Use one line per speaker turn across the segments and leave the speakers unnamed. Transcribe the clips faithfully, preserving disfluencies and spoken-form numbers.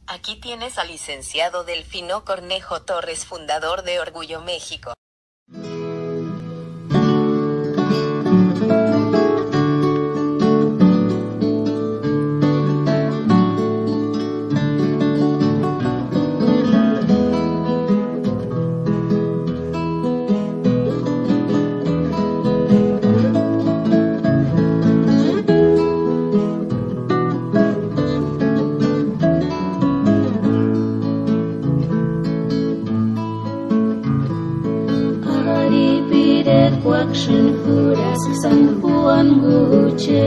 Aquí tienes al licenciado Delfino Cornejo Torres, fundador de Orgullo México.
Action Furas San Juan Buchen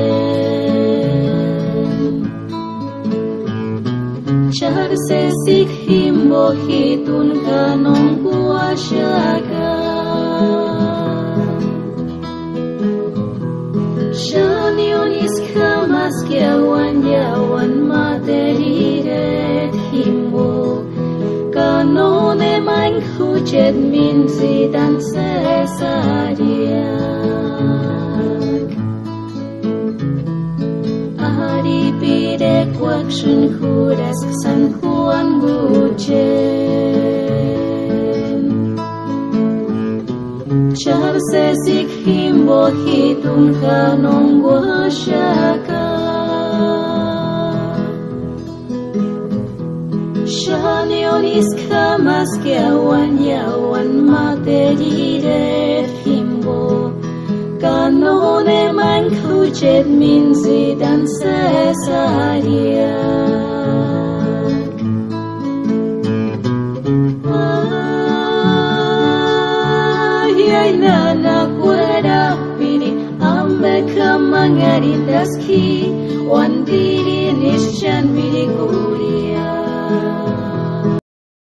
Char se sik himbo hitun kanong kuasyaka Shanyonis kamas kiawan yawan materiret himbo Kanone main hujet min zidan sesariak Ahari pidek wakshin hudas San Juan Buchen Char sesik himbo hitun kanong wasyaka Shanyonis kamas kiawan yawan materiret himbo Kanone man kujet min zidan sesariak Ayay nanak wada pini Ambe kamangaridaski